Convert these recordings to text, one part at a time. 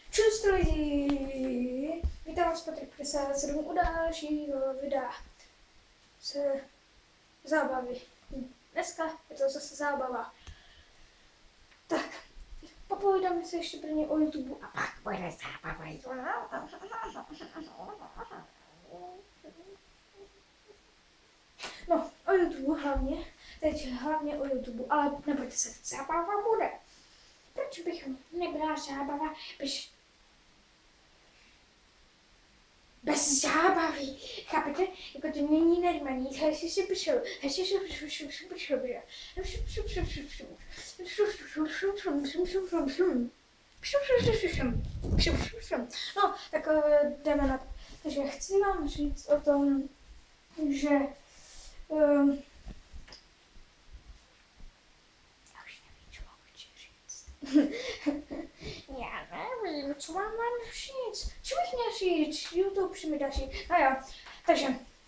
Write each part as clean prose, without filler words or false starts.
Čus lidi! Vítám vás Patrik 57 u dalšího videa z zábavy. Dneska je to zase zábava. Tak, popovídáme se ještě prvně o YouTube a pak bude zábava. No, o YouTube hlavně, teď hlavně o YouTube, ale nebojte se, zábava bude. Proč bych nebyla zábava bez zábavy? Chápete? Jako to není normální. Hezky si přišel. No, tak jdeme na to. Takže chci vám říct o tom, že já nevím, co vám mám říct. Co bych měl říct? YouTube mi dá říct. No jo, takže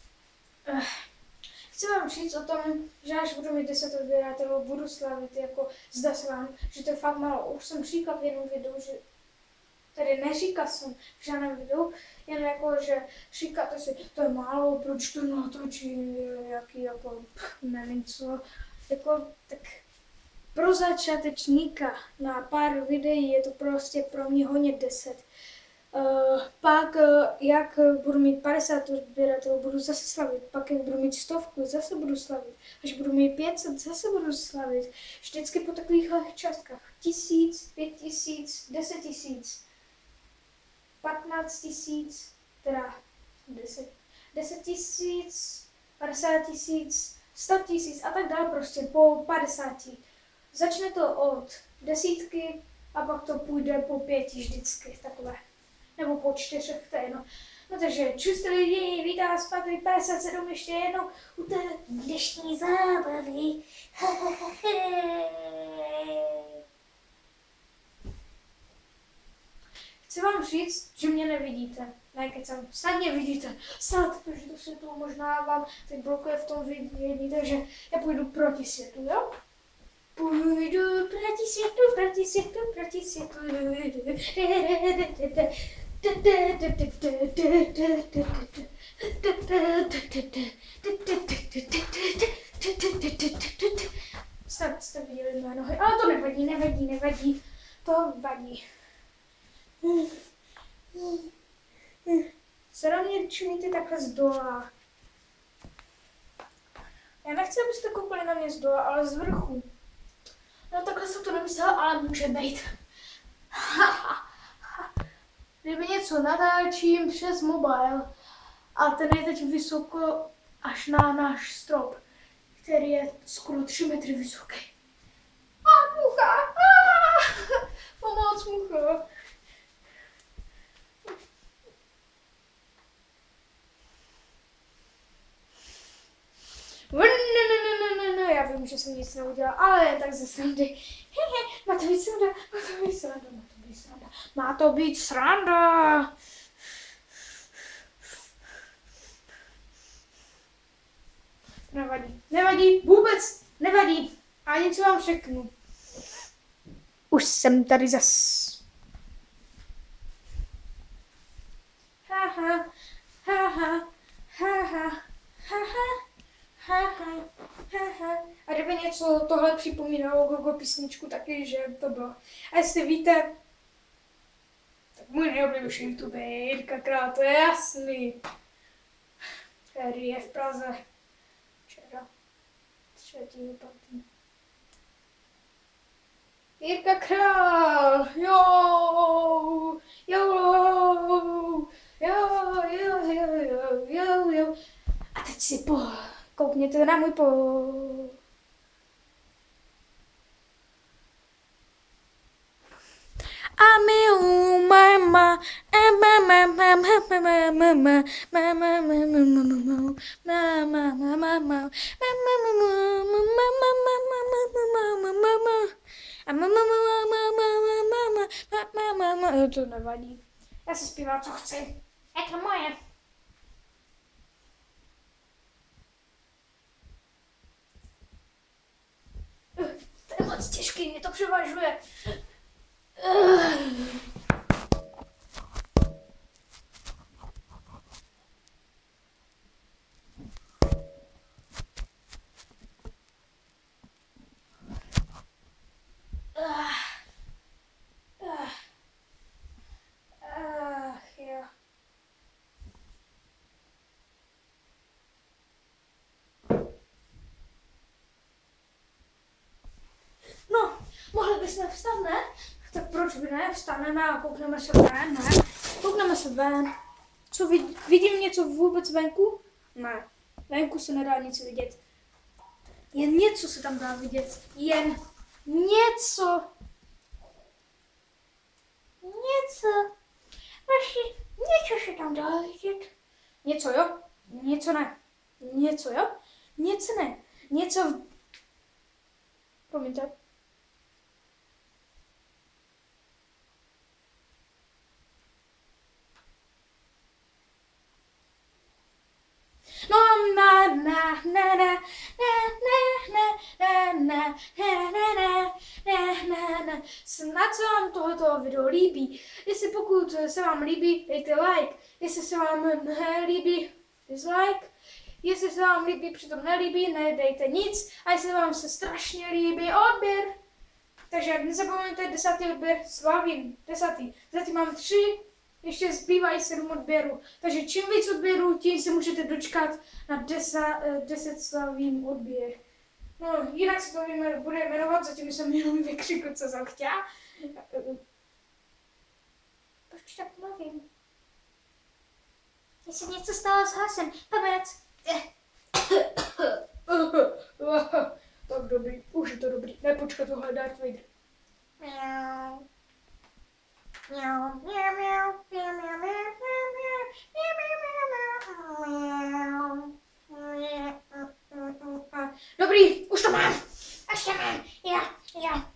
chci vám říct o tom, že až budu mít 10 odběratelů, budu slavit jako zda se vám, že to je fakt málo. Už jsem říkal v jednom videu, že tady neříkal jsem v žádném videu, jen jako, že říkáte si, to je málo, proč to natočí, jaký jako, nevím co, jako, tak pro začátečníka na pár videí je to prostě pro mě hodně 10. Pak, jak budu mít 50 odběratelů, budu zase slavit. Pak, jak budu mít 100, zase budu slavit. Až budu mít 500, zase budu slavit. Vždycky po takových částkách. 1000, 5000, 10 000, 15 000, teda 10 000, 50 000, 100 000 a tak dále prostě po 50. Začne to od 10 a pak to půjde po 5 vždycky, takové. Nebo po 4, to je jedno. No takže čus lidi, vítám vás Patrik 57 ještě jednou u té dnešní zábavy. Chci vám říct, že mě nevidíte. Ne, kecám, snad mě vidíte. Snad, protože to světlo možná vám teď blokuje v tom vidění, takže já půjdu proti světlu, jo? Půjdu proti světlu, proti světlu, proti světlu. Snad jste viděli mé nohy, ale to nevadí, to vadí. Se na mě čumíte takhle z dola. Já nechci, abyste koukali na mě z dola, ale z vrchu. No takhle jsem to nemyslela, ale může být. Kdyby něco natáčím přes mobil a ten je teď vysoko až na náš strop, který je skoro 3 metry vysoký. A mucha! Pomoc, mucha! No, já vím, že jsem nic neudělala, ale jen tak ze srandy. Má to být sranda, má to být sranda. Nevadí, vůbec nevadí. A něco vám řeknu. Už jsem tady zas. Haha. A kdyby něco tohle připomínalo Gogo písničku taky, že to bylo. A jestli víte, tak můj nejoblíbenější YouTube je Jirka Král, to je jasný. Který je v Praze. Včera. 3.5. Jirka Král, jo. A teď si koukněte na můj mama, to nevadí. Já si zpívám, co chci. Je to moje. To je moc těžký, mě to převažuje. jsme vstat, ne? Tak proč by ne? Vstaneme a koukneme se ven, ne? Koukneme se ven. Co vidím něco vůbec venku? Ne. Venku se nedá nic vidět. Jen něco se tam dá vidět. Jen něco. Něco. Vaši, něco se tam dá vidět. Něco jo? Něco ne. Něco jo? Něco ne. Něco... Promiňte. No na na na na snad se vám tohoto video líbí. Jestli pokud se vám líbí, dejte like. Jestli se vám nelíbí, dislike. Jestli se vám líbí, přitom nelíbí, nedejte nic. A jestli vám se strašně líbí, odběr. Takže nezapomeňte 10. odběr, slavím 10. Zatím mám 3. Ještě zbývají 7 odběrů. Takže čím víc odběrů, tím se můžete dočkat na 10 slavím odběr. No, jinak se to bude jmenovat, zatím jsem jenom vykřikl, co jsem chtěla. Proč tak mluvím? Jestli něco stalo s hlasem, paměť. Tak dobrý, už je to dobrý. Nepočkat, tohle Darth Vader. Miau. Miau, miau, miau, miau, miau, miau. Dobrý, už to mám. Až to mám. Já.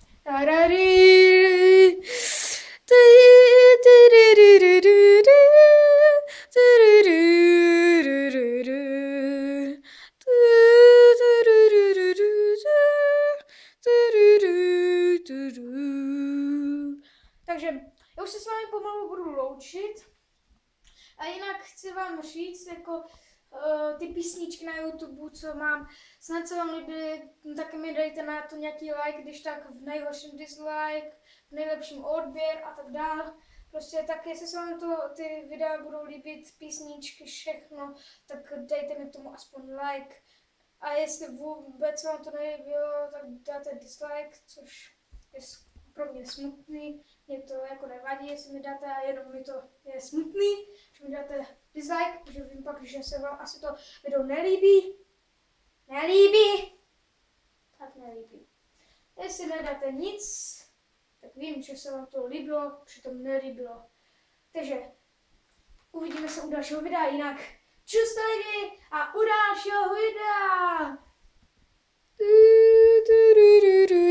Takže já už se s vámi pomalu budu loučit a jinak chci vám říct, jako ty písničky na YouTube, co mám, snad se vám líbily, taky mi dejte na to nějaký like, když tak v nejhorším dislike, v nejlepším odběr a tak dále. Prostě tak, jestli se vám ty videa budou líbit, písničky, všechno, tak dejte mi tomu aspoň like. A jestli vůbec vám to nelíbilo, tak dáte dislike, což je pro mě smutný. Mě to jako nevadí, jestli mi dáte, jenom mi to je smutný, že mi dáte dislike, protože vím pak, že se vám asi to video nelíbí. Tak nelíbí. Jestli nedáte nic, tak vím, že se vám to líbilo, přitom nelíbilo. Takže uvidíme se u dalšího videa, jinak čus lidi a u dalšího videa!